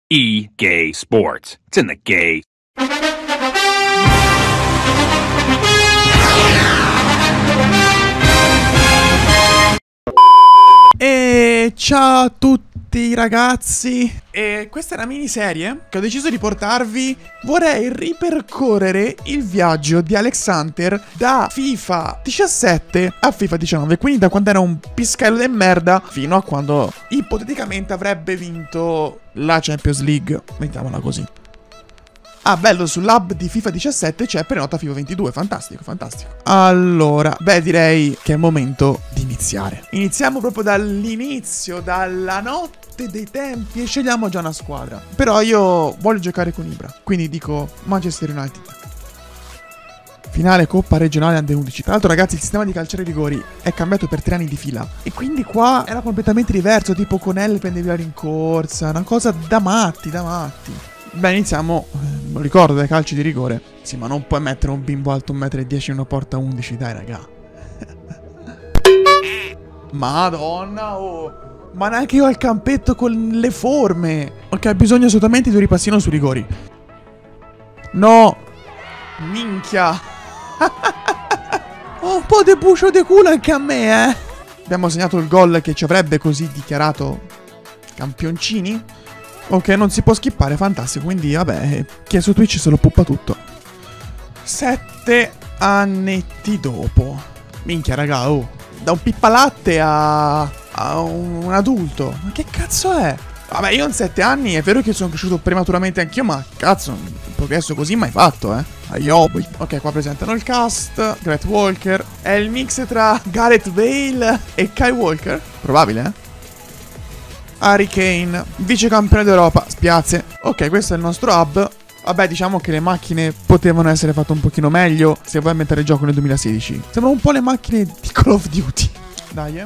EA Sports. It's in the gay. E ciao a tutti ragazzi, e questa è una miniserie che ho deciso di portarvi. Vorrei ripercorrere il viaggio di Alex Hunter da FIFA 17 a FIFA 19, quindi da quando era un piscello di merda fino a quando ipoteticamente avrebbe vinto la Champions League, mettiamola così. Ah, bello, sull'hub di FIFA 17 c'è prenota FIFA 22, fantastico, fantastico. Allora, beh, direi che è il momento di iniziare. Iniziamo proprio dall'inizio, dalla notte dei tempi, e scegliamo già una squadra. Però io voglio giocare con Ibra, quindi dico Manchester United. Finale Coppa Regionale Under 11. Tra l'altro, ragazzi, il sistema di calciare i rigori è cambiato per 3 anni di fila, e quindi qua era completamente diverso, tipo con L prendevi la rincorsa, una cosa da matti, da matti. Beh, iniziamo, lo ricordo, dai calci di rigore. Sì, ma non puoi mettere un bimbo alto 1,10 m in una porta 11, dai, raga. Madonna, oh. Ma neanche io al campetto con le forme. Ok, bisogna assolutamente di un ripassino sui rigori. No. Minchia. Un po' de bucio de culo anche a me, eh. Abbiamo segnato il gol che ci avrebbe così dichiarato campioncini. Ok, non si può skippare, fantastico. Quindi, vabbè, chi è su Twitch se lo puppa tutto. 7 annetti dopo. Minchia, raga, oh. Da un pippalatte a un adulto. Ma che cazzo è? Vabbè, io in 7 anni è vero che sono cresciuto prematuramente anch'io, ma cazzo, un progresso così mai fatto, eh. Aiobi. Ok, qua presentano il cast. Gareth Walker. È il mix tra Gareth Bale e Kyle Walker? Probabile, eh? Harry Kane, vice campione d'Europa, spiazze. Ok, questo è il nostro hub. Vabbè, diciamo che le macchine potevano essere fatte un pochino meglio se vuoi mettere il gioco nel 2016. Sembrano un po' le macchine di Call of Duty. Dai,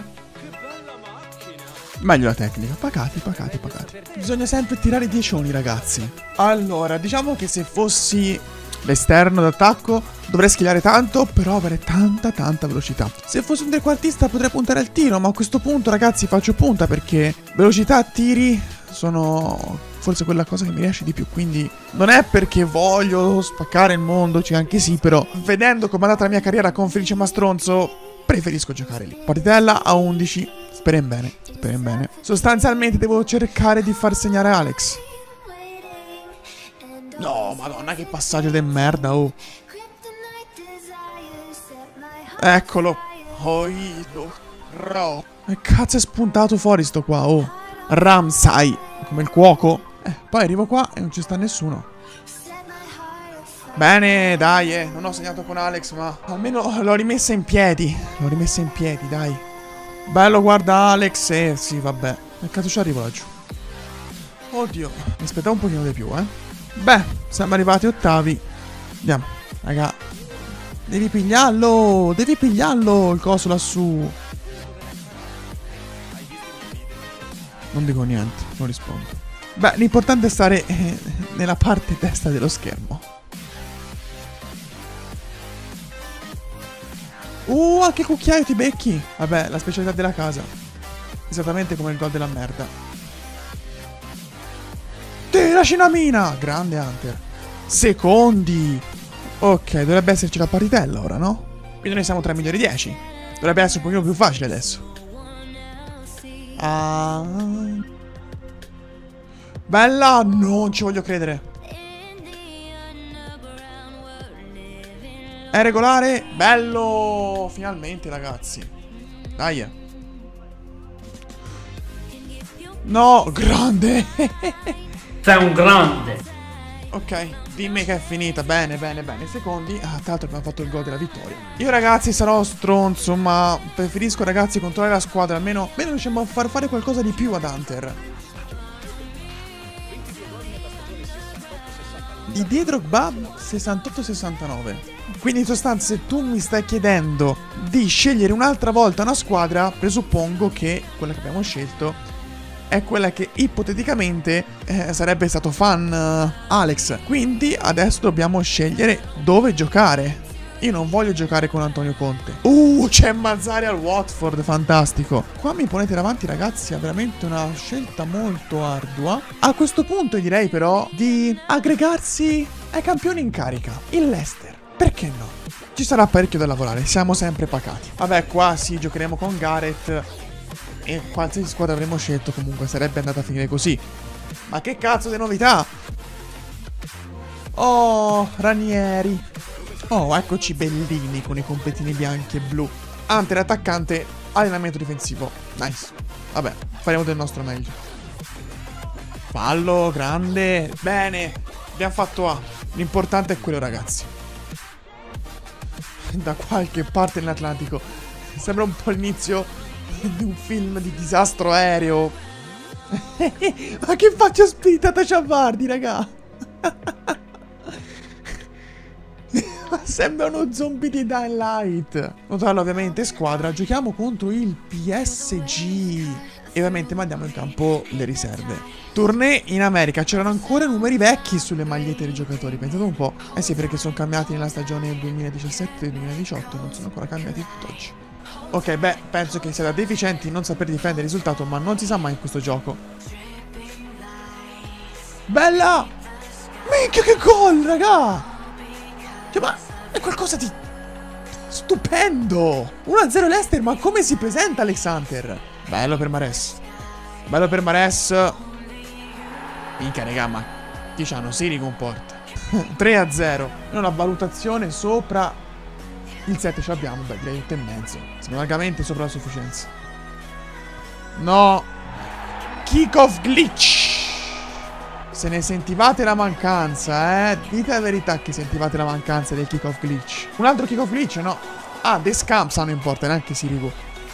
meglio la tecnica. Pacati, pacati, pacati. Bisogna sempre tirare i 10, ragazzi. Allora, diciamo che se fossi l'esterno d'attacco dovrei schigliare tanto, però avere tanta velocità. Se fossi un trequartista potrei puntare al tiro, ma a questo punto, ragazzi, faccio punta perché velocità, tiri sono forse quella cosa che mi riesce di più. Quindi non è perché voglio spaccare il mondo, cioè anche sì, però vedendo come è andata la mia carriera con Felice Mastronzo preferisco giocare lì. Partitella a 11, speriamo bene, speriamo bene. Sostanzialmente devo cercare di far segnare Alex. No, madonna, che passaggio di merda, oh. Eccolo. Oito. Ro. Che cazzo è spuntato fuori sto qua, oh. Ramsay. Come il cuoco. Poi arrivo qua e non ci sta nessuno. Bene, dai, non ho segnato con Alex, ma almeno l'ho rimessa in piedi. L'ho rimessa in piedi, dai. Bello, guarda Alex, sì, vabbè. Che cazzo ci arrivo laggiù? Oddio. Mi aspettavo un pochino di più, eh. Beh, siamo arrivati ottavi. Andiamo, raga. Devi pigliarlo il coso lassù. Non dico niente, non rispondo. Beh, l'importante è stare nella parte destra dello schermo. Anche cucchiaio ti becchi. Vabbè, la specialità della casa. Esattamente come il gol della merda. La cinamina! Grande Hunter. Secondi. Ok, dovrebbe esserci la partitella ora, no? Quindi noi siamo tra i migliori 10. Dovrebbe essere un pochino più facile adesso. Bella! Non ci voglio credere. È regolare? Bello! Finalmente, ragazzi. Dai. No, grande! Sei un grande. Ok, dimmi che è finita. Bene, bene, bene. Secondi. Ah, tra l'altro abbiamo fatto il gol della vittoria. Io, ragazzi, sarò stronzo, ma preferisco, ragazzi, controllare la squadra. Almeno riusciamo a far fare qualcosa di più ad Hunter. Di dietro Drogba 68-69. Quindi in sostanza, se tu mi stai chiedendo di scegliere un'altra volta una squadra, presuppongo che quella che abbiamo scelto è quella che ipoteticamente sarebbe stato fan Alex. Quindi adesso dobbiamo scegliere dove giocare. Io non voglio giocare con Antonio Conte. C'è Mazzari al Watford, fantastico. Qua mi ponete davanti, ragazzi, è veramente una scelta molto ardua. A questo punto direi però di aggregarsi ai campioni in carica, il Leicester. Perché no? Ci sarà parecchio da lavorare, siamo sempre pacati. Vabbè, qua sì, giocheremo con Gareth. E qualsiasi squadra avremmo scelto comunque sarebbe andata a finire così. Ma che cazzo di novità? Oh, Ranieri. Oh, eccoci bellini con i completini bianchi e blu. Hunter attaccante, allenamento difensivo. Nice. Vabbè, faremo del nostro meglio. Fallo, grande. Bene, abbiamo fatto A. L'importante è quello, ragazzi. Da qualche parte nell'Atlantico. Sembra un po' l'inizio di un film di disastro aereo. Ma che faccia spiritata Ciavardi, raga. Sembra uno zombie di Dying Light. Notarlo ovviamente squadra. Giochiamo contro il PSG. E ovviamente mandiamo in campo le riserve. Tournée in America. C'erano ancora numeri vecchi sulle magliette dei giocatori. Pensate un po'. Eh sì, perché sono cambiati nella stagione 2017 e 2018. Non sono ancora cambiati tutt'oggi. Ok, beh, penso che sia da deficienti non saper difendere il risultato. Ma non si sa mai in questo gioco. Bella! Minchia che gol, raga! Cioè, ma è qualcosa di stupendo! 1-0 Leicester, ma come si presenta Alex Hunter? Bello per Mahrez. Bello per Mahrez. Minchia, raga, ma chi c'hanno? Si ricomporta. 3-0. Una valutazione sopra il 7 ce l'abbiamo. Beh, direi 8,5. Siamo largamente sopra la sufficienza. No. Kick-off glitch. Se ne sentivate la mancanza, dite la verità che sentivate la mancanza del kick-off glitch. Un altro kick-off glitch, no? Ah, The Scamps non importa, neanche Sirigu.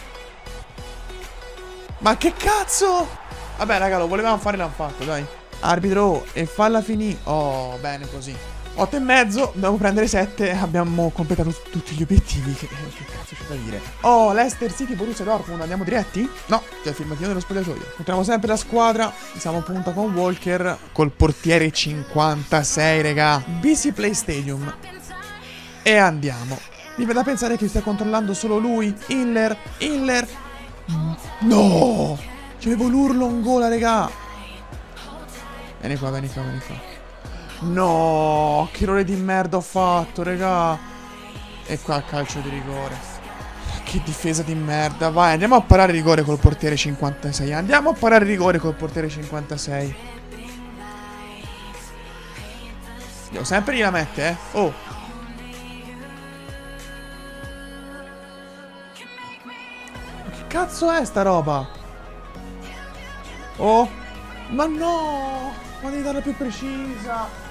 Ma che cazzo? Vabbè, raga, lo volevamo fare, l'hanno fatto, dai. Arbitro, e falla finì. Oh, bene così. 8,5, dobbiamo prendere 7. Abbiamo completato tutti gli obiettivi. Che cazzo c'è da dire? Oh, Leicester City, Borussia Dortmund. Andiamo diretti? No, c'è il filmatino dello spogliatoio. Incontriamo sempre la squadra. Siamo punta con Walker. Col portiere 56, raga. BC Play Stadium. E andiamo. Mi viene da pensare che stia controllando solo lui. Hiller. No! C'avevo l'urlo in gola, raga. Vieni qua, vieni qua, vieni qua. No, che errore di merda ho fatto, raga. E qua calcio di rigore. Che difesa di merda. Vai, andiamo a parare rigore col portiere 56. Andiamo a parare rigore col portiere 56. Io sempre gliela mette, Oh. Che cazzo è sta roba? Oh. Ma no. Ma devi darla più precisa.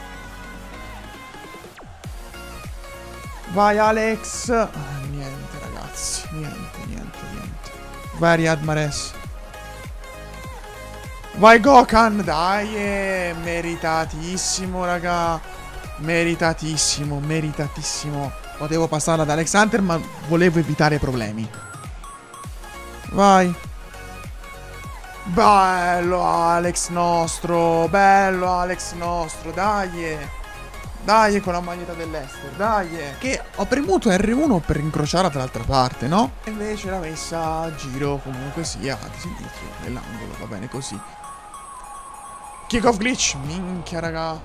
Vai Alex. Niente ragazzi. Niente. Vai Riyad Mahrez. Vai Gökhan. Dai, meritatissimo raga. Meritatissimo. Potevo passarla ad Alex Hunter, ma volevo evitare problemi. Vai. Bello Alex nostro. Dai con la maglietta dell'Ester, dai. Che ho premuto R1 per incrociarla dall'altra parte, no? E invece l'ha messa a giro, comunque sia, avanti, sinistro, nell'angolo, va bene così. Kick-off glitch, minchia raga.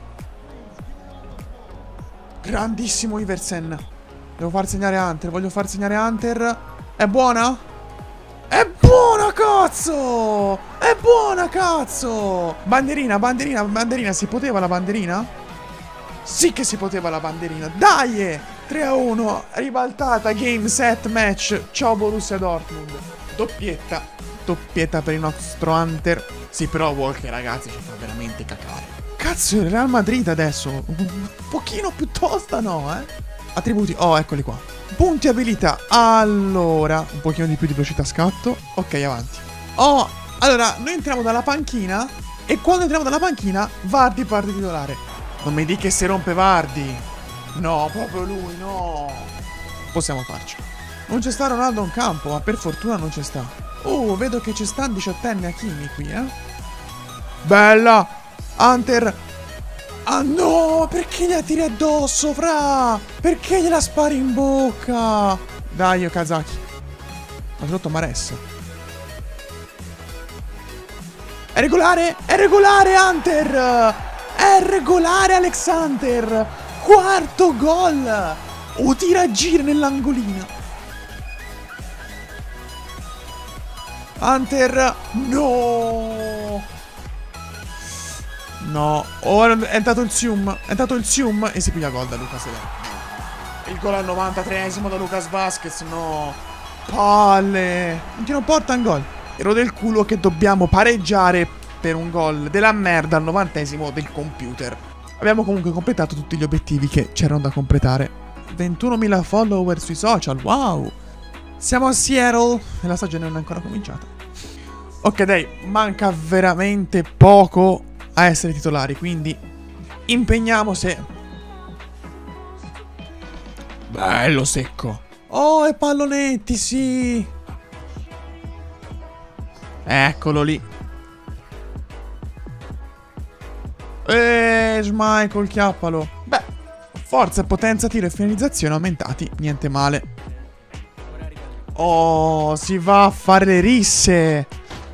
Grandissimo Iversen. Devo far segnare Hunter, voglio far segnare Hunter. È buona? È buona, cazzo! È buona, cazzo! Banderina, si poteva la banderina? Sì che si poteva la banderina, dai! 3-1, ribaltata, game, set, match. Ciao Borussia Dortmund. Doppietta per il nostro Hunter. Sì, però Walker, ragazzi, ci fa veramente cacare. Cazzo, il Real Madrid adesso. Un pochino più tosta, no, Attributi, eccoli qua. Punti abilità. Allora, un pochino di più di velocità scatto. Ok, avanti. Allora, noi entriamo dalla panchina. E quando entriamo dalla panchina, Vardy parte titolare. Non mi dica che si rompe Vardy. No, proprio lui, no. Possiamo farci. Non c'è sta Ronaldo in campo, ma per fortuna non c'è sta. Vedo che c'è sta un 18enne Hakimi qui, Bella! Hunter! Ah no, perché gliela tiri addosso, fra? Perché gliela spari in bocca? Dai, Okazaki. Ha sotto Mares. È regolare? È regolare, Hunter! È regolare, Alex Hunter! Quarto gol! O tira a giro nell'angolino. Hunter! No! No, ora è entrato il Sium. È entrato il Sium e si piglia gol da Lucas. Il gol al 93esimo da Lucas Vazquez. No, palle. Non tiro porta un gol. Ero del culo che dobbiamo pareggiare per un gol della merda al 90esimo del computer. Abbiamo comunque completato tutti gli obiettivi che c'erano da completare. 21.000 follower sui social. Wow. Siamo a Seattle e la stagione non è ancora cominciata. Ok, dai, manca veramente poco a essere titolari, quindi impegniamo se... Bello secco. Oh, e pallonetti, sì. Eccolo lì. Schmeichel, chiappalo. Beh, forza, potenza, tiro e finalizzazione aumentati. Niente male. Oh, si va a fare le risse.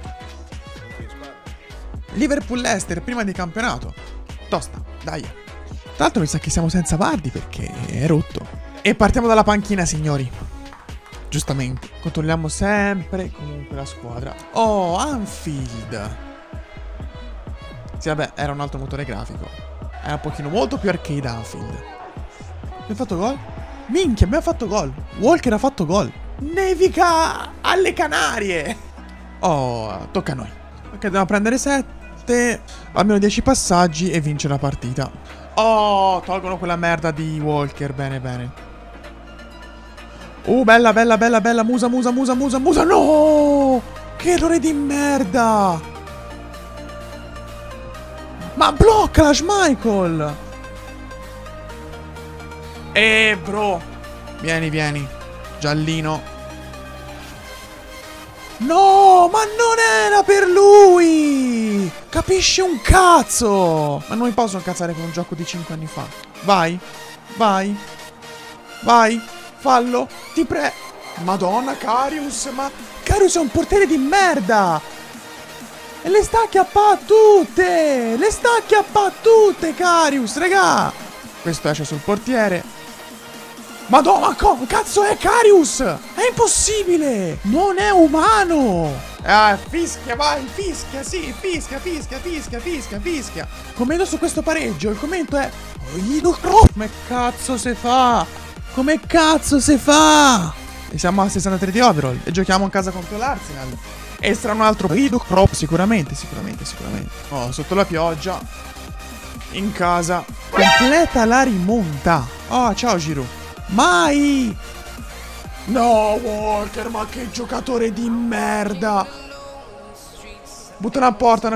Liverpool-Leicester prima di campionato. Tosta, dai. Tra l'altro mi sa che siamo senza Vardy perché è rotto. E partiamo dalla panchina, signori. Giustamente. Controlliamo sempre comunque la squadra. Oh, Anfield. Sì, vabbè, era un altro motore grafico. Era un pochino molto più arcade Anfield. Abbiamo fatto gol? Minchia, abbiamo fatto gol. Walker ha fatto gol. Nevica alle Canarie. Oh, tocca a noi. Ok, dobbiamo prendere 7. Almeno 10 passaggi e vincere la partita. Oh, tolgono quella merda di Walker. Bene, bene. Bella, bella, bella, bella. Musa, musa, musa, musa, musa. No! Che errore di merda. Ma blocca la Schmeichel. Bro. Vieni, vieni. Giallino. No, ma non era per lui! Capisci un cazzo! Ma non mi posso incazzare con un gioco di 5 anni fa. Vai, vai, vai, fallo, ti prego. Madonna, Karius, ma... Karius è un portiere di merda! E le sta acchiappando tutte! Le sta acchiappando tutte, Karius, raga! Questo esce sul portiere. Madonna, cazzo è Karius? È impossibile! Non è umano! Fischia, vai, fischia, sì, fischia, fischia, fischia, fischia, fischia. Commento su questo pareggio, il commento è... Come cazzo si fa? Come cazzo si fa? E siamo a 63 di overall e giochiamo in casa contro l'Arsenal. E sarà un altro... Sicuramente, sicuramente, sicuramente. Oh, sotto la pioggia. In casa. Completa la rimonta. Oh, ciao Giroud. Mai! No, Walker, ma che giocatore di merda! Butta una porta.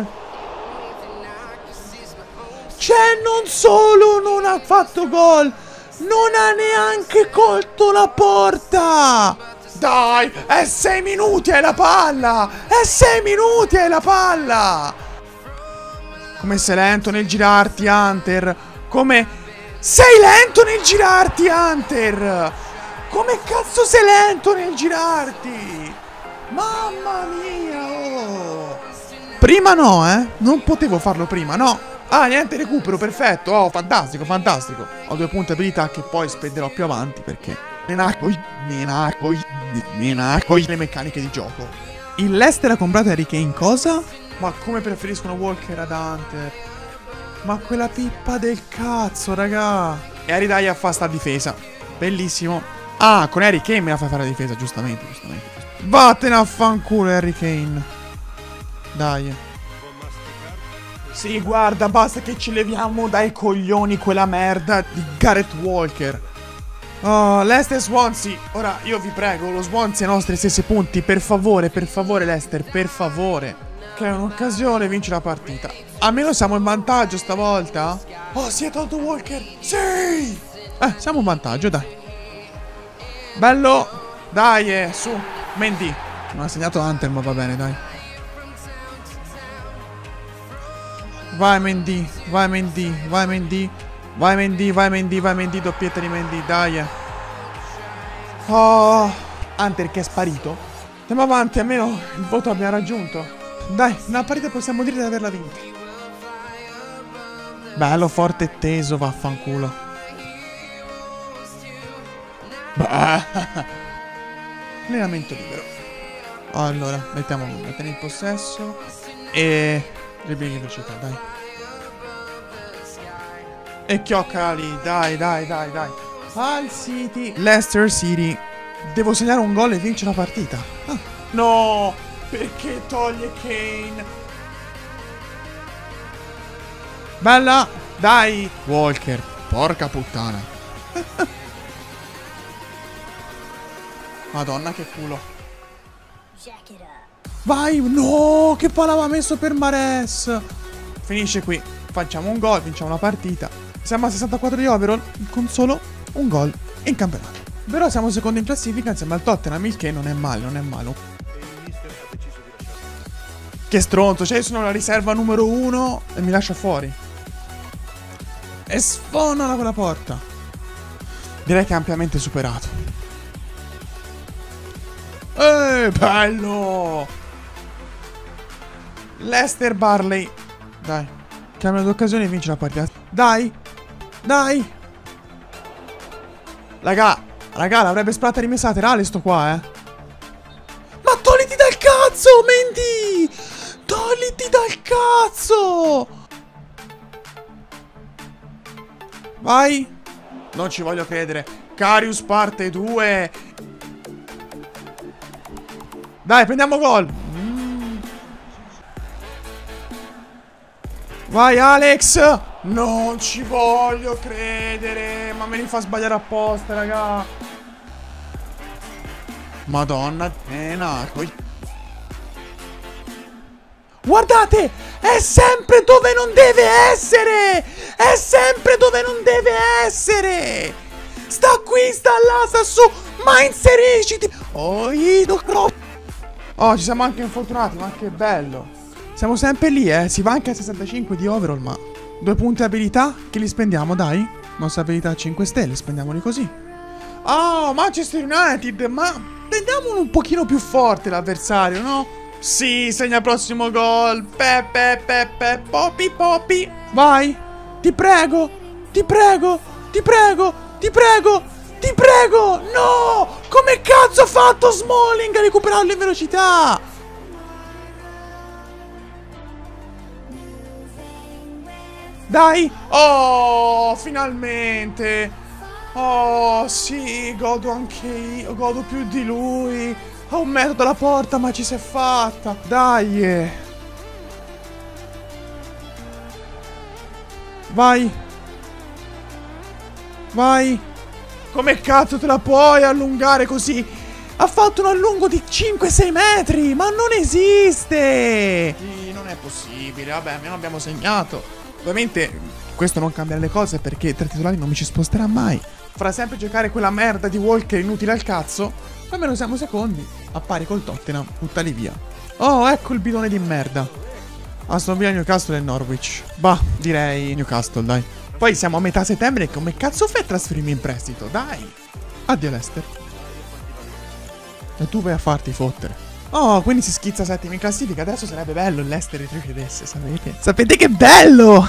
Cioè, non solo non ha fatto gol, non ha neanche colto la porta! Dai, è 6 minuti e la palla! È 6 minuti e la palla! Come sei lento nel girarti, Hunter! Come... Sei lento nel girarti, Hunter! Come cazzo sei lento nel girarti? Mamma mia, oh! Prima no, non potevo farlo prima, no! Ah, niente recupero, perfetto! Oh, fantastico, fantastico! Ho 2 punti abilità che poi spenderò più avanti perché... menacoi le meccaniche di gioco. Il Leicester ha comprato Harry Kane cosa? Ma come preferiscono Walker ad Hunter? Ma quella pippa del cazzo, raga. E Harry Dyer fa sta difesa. Bellissimo. Ah, con Harry Kane me la fai fare la difesa, giustamente, giustamente. Vattene a fanculo Harry Kane. Dai. Sì, guarda, basta che ci leviamo dai coglioni quella merda di Gareth Walker. Oh, Leicester Swansea. Ora, io vi prego, lo Swansea ai nostri stessi punti. Per favore, Leicester, per favore. Che è un'occasione, vince la partita. Almeno siamo in vantaggio stavolta. Oh, si è tolto Walker. Sì! Siamo in vantaggio, dai. Bello. Dai, su. Mendy. Non ha segnato Hunter, ma va bene, dai. Vai Mendy, vai Mendy, vai Mendy. Vai Mendy, vai Mendy, vai Mendy, doppietta di Mendy, dai. Oh, Hunter che è sparito. Andiamo avanti, almeno il voto abbiamo raggiunto. Dai, una partita possiamo dire di averla vinta. Bello, forte e teso, vaffanculo. Allenamento libero. Allora, mettiamo il possesso. E... dribbling di velocità, dai. E chiocca lì, dai, dai, dai, dai. Al City. Leicester City. Devo segnare un gol e vincere la partita. Ah. No, perché toglie Kane? Bella, dai. Walker, porca puttana. Madonna che culo. Vai, no, che palla aveva messo per Mahrez. Finisce qui. Facciamo un gol, vinciamo la partita. Siamo a 64 di overall con solo un gol in campionato. Però siamo secondi in classifica insieme al Tottenham, il che non è male, non è male. Che stronzo, cioè io sono la riserva numero 1 e mi lascia fuori. E sfonala quella porta. Direi che è ampiamente superato. Bello! Leicester Barley. Dai. Cambia d'occasione e vince la partita. Dai. Dai. Raga, l'avrebbe sparata rimessa laterale sto qua, Ma togliti dal cazzo, Mendy! Togliti dal cazzo! Vai. Non ci voglio credere. Karius parte 2. Dai, prendiamo gol. Vai Alex. Non ci voglio credere. Ma me li fa sbagliare apposta, raga. Madonna. Guardate. È sempre dove non deve essere. È sempre dove non deve essere. Sta qui, sta là, sta su. Ma inserisciti. Oh, ci siamo anche infortunati. Ma che bello. Siamo sempre lì, si va anche a 65 di overall, ma 2 punti abilità che li spendiamo, dai. Nostra abilità 5 stelle, spendiamoli così. Oh, Manchester United, ma prendiamo un pochino più forte l'avversario, no? Sì, segna il prossimo gol. Poppy, Poppy. Vai. Ti prego, ti prego, ti prego, ti prego, ti prego. No, come cazzo ha fatto Smalling a recuperarlo in velocità? Dai! Oh, finalmente! Oh, sì, godo anche io, godo più di lui. A 1 metro dalla porta, ma ci si è fatta. Dai! Vai! Vai! Come cazzo te la puoi allungare così? Ha fatto un allungo di 5-6 metri! Ma non esiste! Sì, non è possibile. Vabbè, almeno abbiamo segnato. Ovviamente questo non cambia le cose perché tra titolari non mi ci sposterà mai. Farà sempre giocare quella merda di Walker inutile al cazzo. Almeno siamo secondi, a pari col Tottenham, buttali via. Oh, ecco il bidone di merda. Aston Villa, Newcastle e Norwich. Bah, direi Newcastle, dai. Poi siamo a metà settembre e come cazzo fai a trasferirmi in prestito? Dai. Addio Leicester. E tu vai a farti fottere. Oh, quindi si schizza settimo in classifica. Adesso sarebbe bello il Leicester retrocedesse, sapete? Sapete che bello!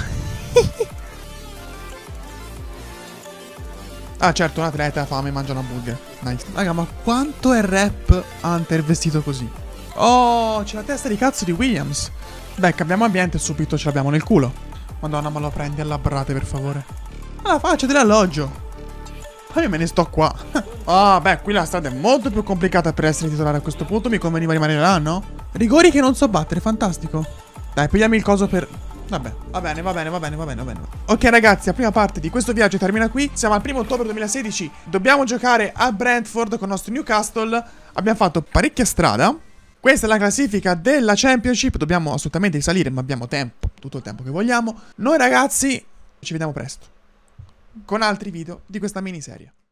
Ah, certo, un atleta ha fame, mangia una burger. Nice. Raga, ma quanto è rap Hunter vestito così? Oh, c'è la testa di cazzo di Williams. Beh, cambiamo ambiente e subito ce l'abbiamo nel culo. Madonna, ma lo prendi alla brate, per favore. Alla faccia dell'alloggio. Ma io me ne sto qua. Ah, beh, qui la strada è molto più complicata per essere titolare a questo punto. Mi conveniva rimanere là, no? Rigori che non so battere, fantastico. Dai, pigliami il coso per... Vabbè, va bene, va bene, va bene, va bene, va bene. Ok, ragazzi, la prima parte di questo viaggio termina qui. Siamo al 1° ottobre 2016. Dobbiamo giocare a Brentford con il nostro Newcastle. Abbiamo fatto parecchia strada. Questa è la classifica della Championship. Dobbiamo assolutamente risalire, ma abbiamo tempo, tutto il tempo che vogliamo. Noi, ragazzi, ci vediamo presto con altri video di questa miniserie.